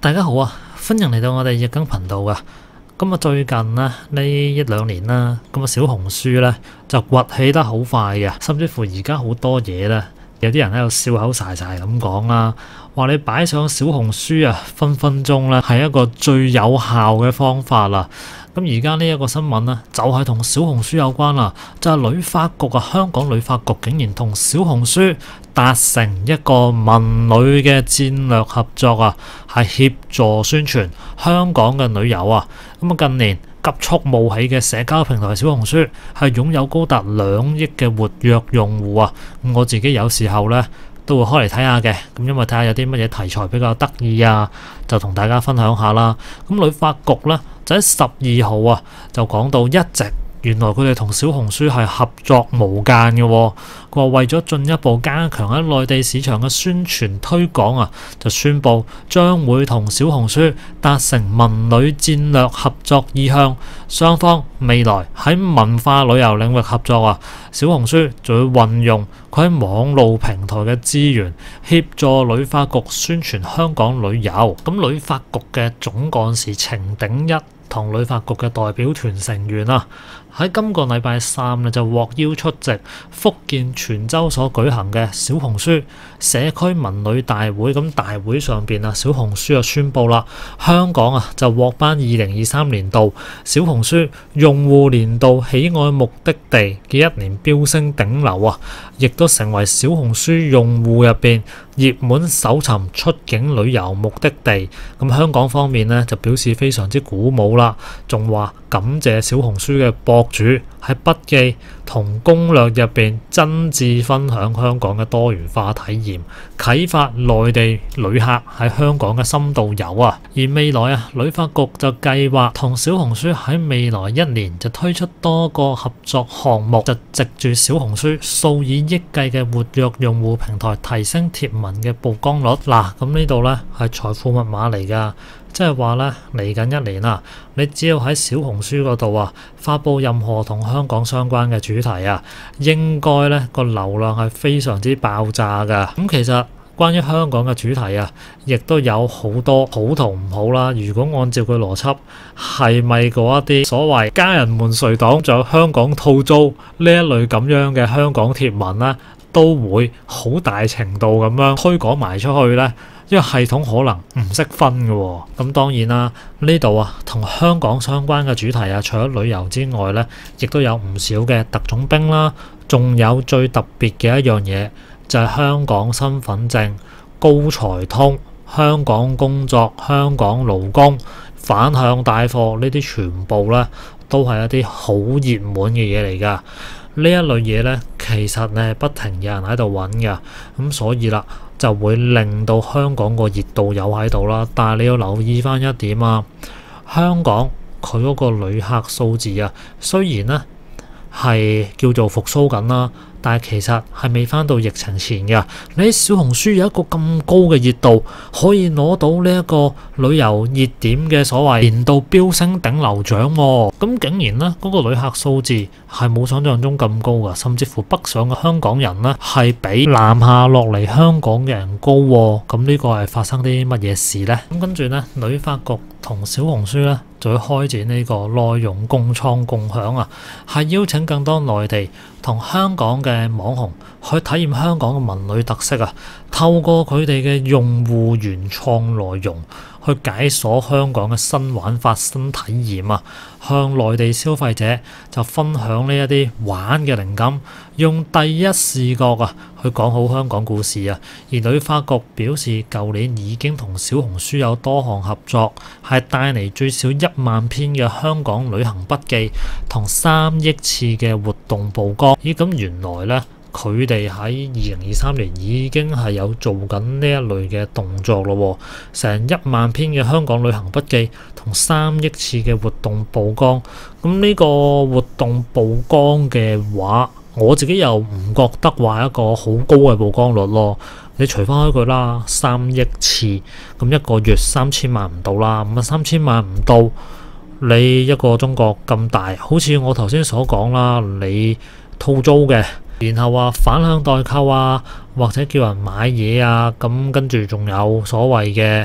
大家好啊，歡迎嚟到我哋日更頻道啊。咁啊，最近呢一兩年啦，咁啊小紅書咧就崛起得好快嘅，甚至乎而家好多嘢咧，有啲人喺度笑口晒晒咁講啦，話你擺上小紅書啊，分分鐘咧係一個最有效嘅方法啦。咁而家呢一個新聞咧，就係同小紅書有關啦，就係旅發局啊，香港旅發局竟然同小紅書達成一個文旅嘅戰略合作啊，係協助宣傳香港嘅旅遊啊。咁啊，近年急速冒起嘅社交平台小紅書係擁有高達2億嘅活躍用戶啊。我自己有時候咧都會開嚟睇下嘅，咁因為睇下有啲乜嘢題材比較得意啊，就同大家分享下啦。咁旅發局咧就喺12號啊，就講到一直原來佢哋同小紅書係合作無間嘅喎。佢話為咗進一步加強喺內地市場嘅宣傳推廣啊，就宣布將會同小紅書達成文旅戰略合作意向。雙方未來喺文化旅遊領域合作啊，小紅書就會運用佢喺網路平台嘅資源，協助旅發局宣傳香港旅遊。咁旅發局嘅總幹事程鼎一同旅發局嘅代表團成員啊，喺今個禮拜三就獲邀出席福建泉州所舉行嘅小紅書社區文旅大會。咁大會上邊啊，小紅書就宣布啦，香港啊就獲頒2023年度小紅書用戶年度喜愛目的地嘅一年飆升頂流啊，亦都成為小紅書用戶入邊熱門搜尋出境旅遊目的地。咁香港方面呢，就表示非常之鼓舞啦，仲話感謝小紅書嘅博主喺筆記同攻略入邊真摯分享香港嘅多元化體驗，啟發內地旅客喺香港嘅深度遊啊。而未來啊，旅發局就計劃同小紅書喺未來一年就推出多個合作項目，就藉住小紅書數以億計嘅活躍用戶平台，提升貼文嘅曝光率。嗱，咁呢度呢係財富密碼嚟㗎。即係話咧，嚟緊一年啊，你只要喺小紅書嗰度啊，發布任何同香港相關嘅主題啊，應該咧個流量係非常之爆炸噶。咁其實關於香港嘅主題啊，亦都有好多好同唔好啦。如果按照佢邏輯，係咪嗰一啲所謂家人們誰黨，仲有香港套租呢一類咁樣嘅香港貼文咧，都會好大程度咁樣推廣埋出去咧？因為系統可能唔識分嘅喎。咁當然啦，呢度啊同香港相關嘅主題啊，除咗旅遊之外咧，亦都有唔少嘅特種兵啦，仲有最特別嘅一樣嘢就係香港身份證、高才通、香港工作、香港勞工、反向帶貨呢啲全部咧都係一啲好熱門嘅嘢嚟㗎。呢一類嘢咧，其實咧不停有人喺度揾㗎，咁所以啦，就會令到香港個熱度有喺度啦。但係你要留意翻一點啊，香港佢嗰個旅客數字啊，雖然呢係叫做復甦緊啦，但係其實係未翻到疫情前嘅。你喺小紅書有一個咁高嘅熱度，可以攞到呢一個旅遊熱點嘅所謂年度飆升頂流獎喎。咁竟然呢嗰個旅客數字係冇想象中咁高㗎，甚至乎北上嘅香港人呢係比南下落嚟香港嘅人高喎。咁呢個係發生啲乜嘢事呢？咁跟住呢，旅發局同小紅書呢就會開展呢個內容共創共享啊，係邀請更多內地同香港嘅網紅去體驗香港嘅文旅特色啊，透過佢哋嘅用戶原創內容去解鎖香港嘅新玩法、新體驗啊，向內地消費者就分享呢一啲玩嘅靈感，用第一視角啊去講好香港故事啊。而旅發局表示，舊年已經同小紅書有多項合作，係帶嚟最少1萬篇嘅香港旅行筆記同3億次嘅活動曝光。咦，咁原來呢，佢哋喺2023年已經係有做緊呢一類嘅動作咯，成1萬篇嘅香港旅行筆記同3億次嘅活動曝光。咁呢個活動曝光嘅話，我自己又唔覺得話一個好高嘅曝光率咯。你除翻開佢啦，3億次，咁一個月3000萬唔到啦，咁啊3000萬唔到，你一個中國咁大，好似我頭先所講啦，你套租嘅，然後話反向代購啊，或者叫人買嘢啊，咁跟住仲有所謂嘅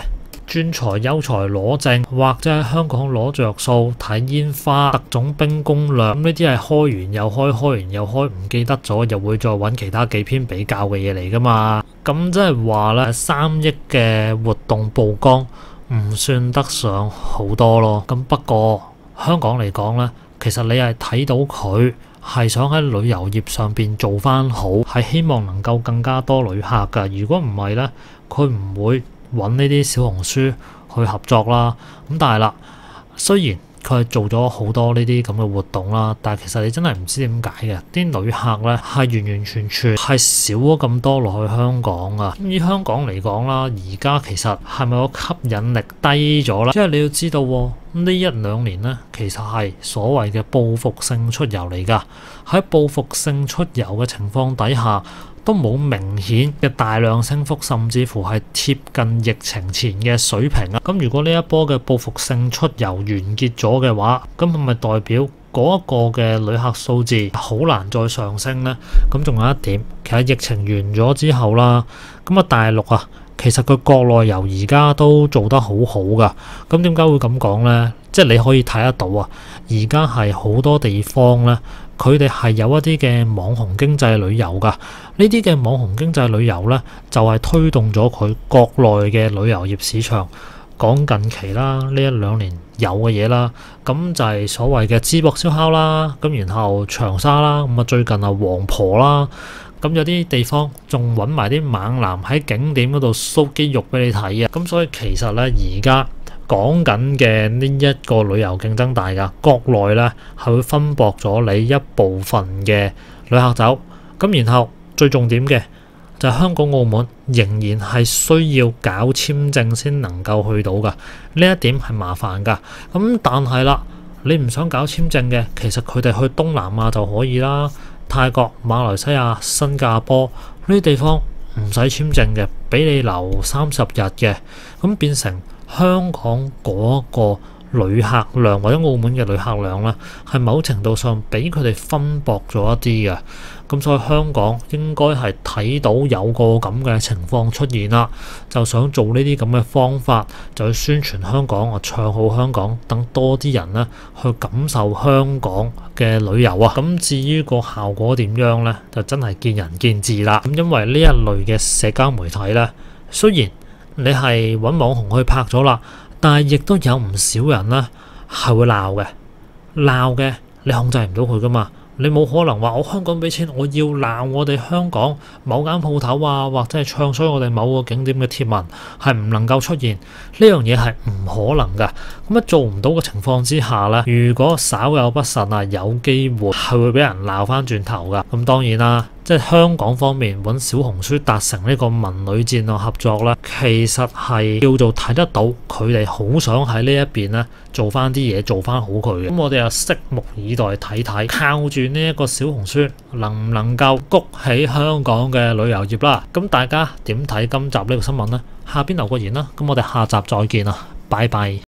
專才優才攞證，或者喺香港攞着數睇煙花、特種兵攻略，咁呢啲係開完又開，開完又開，唔記得咗又會再揾其他幾篇比較嘅嘢嚟噶嘛。咁即係話咧，3億嘅活動曝光唔算得上好多咯。咁不過香港嚟講咧，其實你係睇到佢係想喺旅遊業上邊做翻好，係希望能夠更加多旅客噶。如果唔係咧，佢唔會揾呢啲小紅書去合作啦。咁但係啦，雖然佢係做咗好多呢啲咁嘅活動啦，但係其實你真係唔知點解嘅，啲旅客咧係完完全全係少咗咁多落去香港啊。以香港嚟講啦，而家其實係咪個吸引力低咗啦？即係你要知道喎，呢1-2年咧，其實係所謂嘅報復性出遊嚟㗎。喺報復性出遊嘅情況底下，都冇明顯嘅大量升幅，甚至乎係貼近疫情前嘅水平啊！咁如果呢一波嘅報復性出遊完結咗嘅話，咁係咪代表嗰一個嘅旅客數字好難再上升呢？咁仲有一點，其實疫情完咗之後啦，咁啊大陸啊，其實佢國內遊而家都做得好好噶。咁點解會咁講呢？即係你可以睇得到啊，而家係好多地方呢，佢哋係有一啲嘅網紅經濟旅遊噶。呢啲嘅網紅經濟旅遊呢，就係推動咗佢國內嘅旅遊業市場。講近期啦，呢1-2年有嘅嘢啦，咁就係所謂嘅淄博燒烤啦，咁然後長沙啦，咁啊最近啊黃婆啦，咁有啲地方仲揾埋啲猛男喺景點嗰度 show 肌肉俾你睇啊。咁所以其實呢，而家講緊嘅呢一個旅遊競爭大㗎，國內呢係會分薄咗你一部分嘅旅客走，咁然後最重點嘅就係香港澳門仍然係需要搞簽證先能夠去到㗎，呢一點係麻煩㗎。咁但係啦，你唔想搞簽證嘅，其實佢哋去東南亞就可以啦，泰國、馬來西亞、新加坡呢啲地方唔使簽證嘅，俾你留30日嘅，咁變成香港嗰個旅客量或者澳門嘅旅客量咧，係某程度上俾佢哋分薄咗一啲嘅。咁所以香港應該係睇到有個咁嘅情況出現啦，就想做呢啲咁嘅方法，就去宣傳香港，我唱好香港，等多啲人咧去感受香港嘅旅遊啊。咁至於個效果點樣咧，就真係見仁見智啦。咁因為呢一類嘅社交媒體咧，雖然你係揾網紅去拍咗啦，但係亦都有唔少人咧係會鬧嘅，你控制唔到佢噶嘛。你冇可能話我香港俾錢，我要鬧我哋香港某間鋪頭啊，或者係唱衰我哋某個景點嘅貼文，係唔能夠出現，呢樣嘢係唔可能噶。咁做唔到嘅情況之下呢，如果稍有不慎啊，有機會係會俾人鬧翻轉頭噶。咁當然啦，即係香港方面揾小紅書達成呢個文旅戰略合作呢，其實係叫做睇得到佢哋好想喺呢一邊呢做翻啲嘢，做翻好佢嘅。咁我哋又拭目以待睇睇，靠住呢一個小紅書能唔能夠谷起香港嘅旅遊業啦。咁大家點睇今集呢個新聞呢？下邊留個言啦。咁我哋下集再見啦，拜拜。